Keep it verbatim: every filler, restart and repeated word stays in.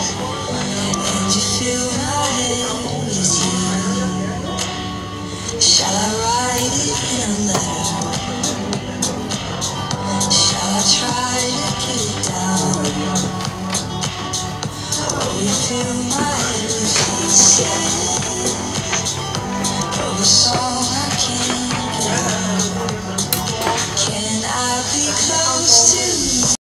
and you fill my head with you. Shall I write it in a letter? Shall I try to get it down? Oh, you fill